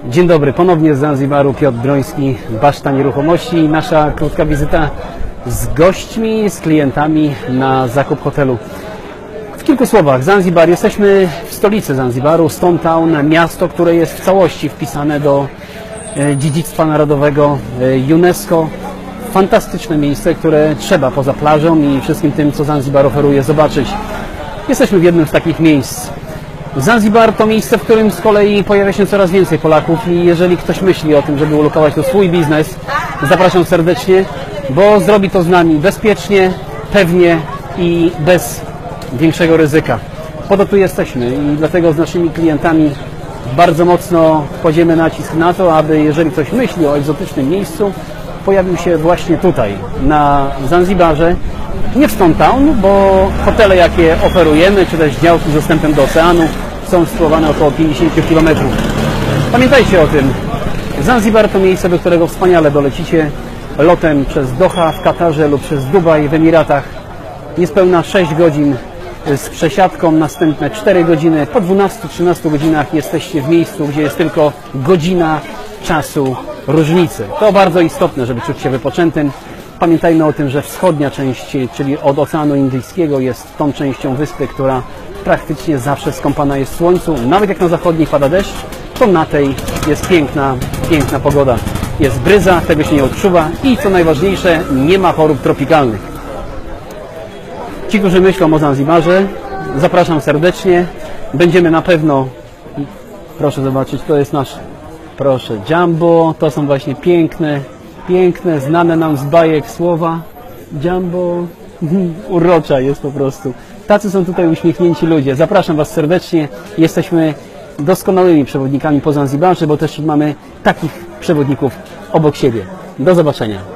Dzień dobry, ponownie z Zanzibaru Piotr Droński, Baszta Nieruchomości. Nasza krótka wizyta z gośćmi, z klientami na zakup hotelu. W kilku słowach, Zanzibar, jesteśmy w stolicy Zanzibaru, Stone Town, miasto, które jest w całości wpisane do dziedzictwa narodowego UNESCO. Fantastyczne miejsce, które trzeba poza plażą i wszystkim tym, co Zanzibar oferuje, zobaczyć. Jesteśmy w jednym z takich miejsc. Zanzibar to miejsce, w którym z kolei pojawia się coraz więcej Polaków i jeżeli ktoś myśli o tym, żeby ulokować tu swój biznes, zapraszam serdecznie, bo zrobi to z nami bezpiecznie, pewnie i bez większego ryzyka. Po to tu jesteśmy i dlatego z naszymi klientami bardzo mocno kładziemy nacisk na to, aby jeżeli ktoś myśli o egzotycznym miejscu, pojawił się właśnie tutaj, na Zanzibarze, nie w Stone Town, bo hotele, jakie oferujemy, czy też działki z dostępem do oceanu, są sytuowane około 50 km. Pamiętajcie o tym, Zanzibar to miejsce, do którego wspaniale dolecicie lotem przez Doha w Katarze lub przez Dubaj w Emiratach. Niespełna 6 godzin z przesiadką, następne 4 godziny. Po 12-13 godzinach jesteście w miejscu, gdzie jest tylko godzina czasu różnicy. To bardzo istotne, żeby czuć się wypoczętym. Pamiętajmy o tym, że wschodnia część, czyli od Oceanu Indyjskiego, jest tą częścią wyspy, która praktycznie zawsze skąpana jest w słońcu. Nawet jak na zachodniej pada deszcz, to na tej jest piękna pogoda. Jest bryza, tego się nie odczuwa i co najważniejsze, nie ma chorób tropikalnych. Ci, którzy myślą o Zanzibarze, zapraszam serdecznie. Będziemy na pewno, proszę zobaczyć, to jest nasz, proszę, Jumbo. To są właśnie piękne, znane nam z bajek słowa. Jumbo, urocza jest po prostu. Tacy są tutaj uśmiechnięci ludzie. Zapraszam Was serdecznie. Jesteśmy doskonałymi przewodnikami po Zanzibarze, bo też mamy takich przewodników obok siebie. Do zobaczenia.